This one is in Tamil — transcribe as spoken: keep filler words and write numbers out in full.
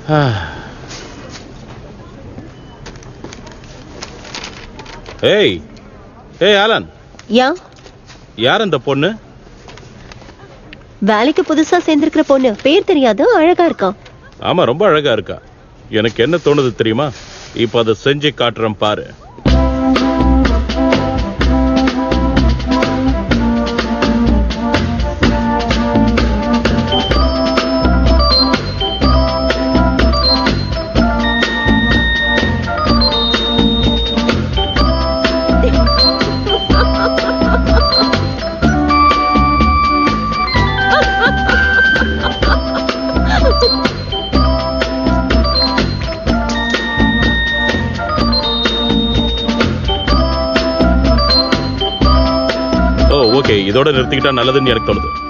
ஏய் ஏய் ஆலன். யா யார் அந்த பொண்ணு? வேலைக்கு புதுசா சேர்ந்திருக்கிற பொண்ணு. பேர் தெரியாது, அழகா இருக்கா. ஆமா, ரொம்ப அழகா இருக்கா. எனக்கு என்ன தோணுது தெரியுமா? இப்ப அதை செஞ்சு காட்டுறேன் பாரு. ஓகே, இதோட நிறுத்திக்கிட்டா நல்லதுன்னு எனக்கு தோணுது.